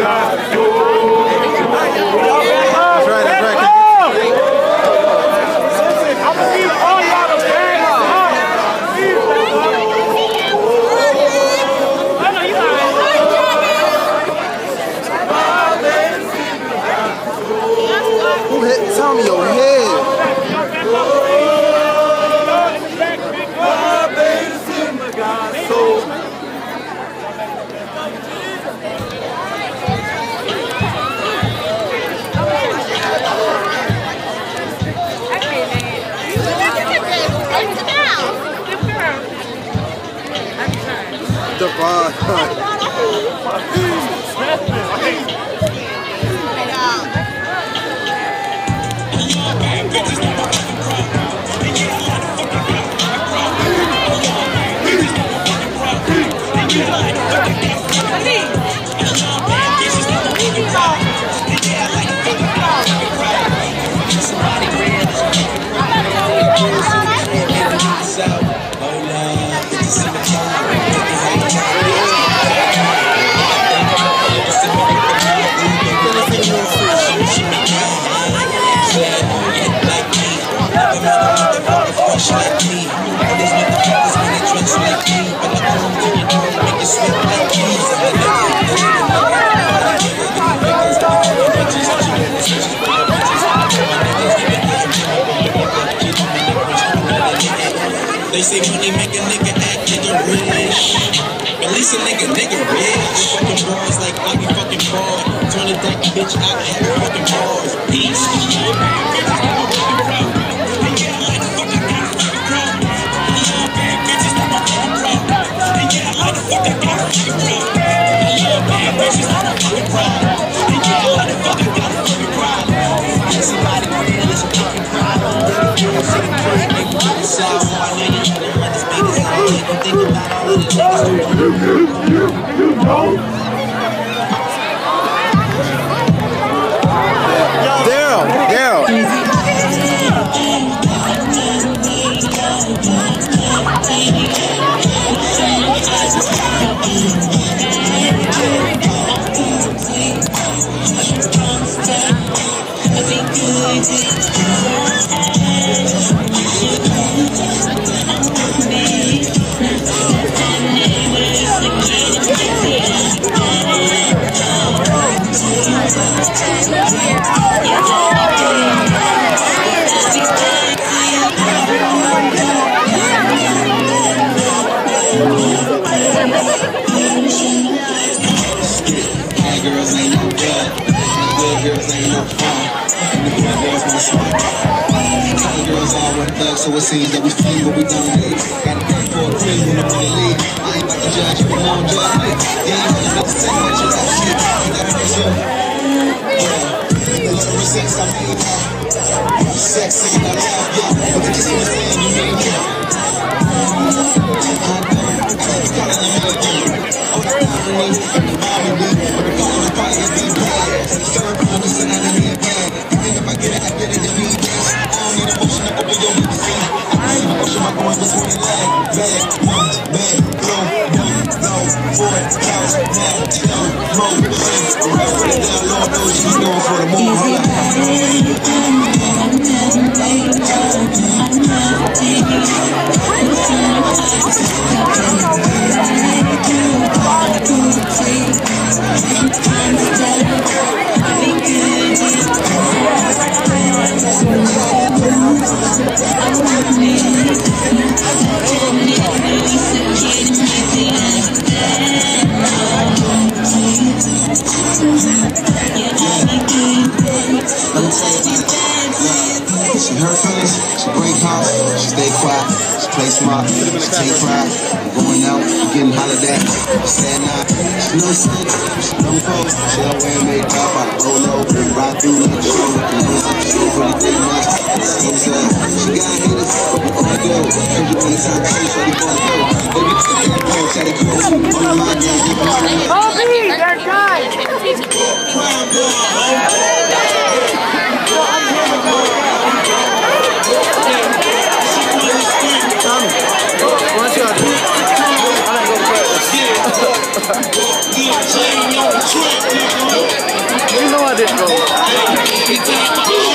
Tommy, your head. They say money make a nigga act nigga rich. At least a nigga rich. Fucking bars like I be fucking fraud. Turn it that bitch out, have fucking bars. Peace. So it seems that we flee what we don't need. Gotta pay for a queen when I'm on the lead. I ain't about to judge you, but don't judge me. Yeah, I'm about to say what you got shit. You gotta make sure. The little receipts I made. Sexy, I love you. But the kiss was saying you made me. Take pride, going out, getting hollered at, stand out, no sense, no folks, she don't wear makeup, I don't know, ride through like a show, she don't really think much, she got haters, but we all go, cause you wanna talk to so we both go, baby, take that phone, try to close, on my day, you can try to Kobe, they're guys! Yeah, Jane on the track, nigga. every time.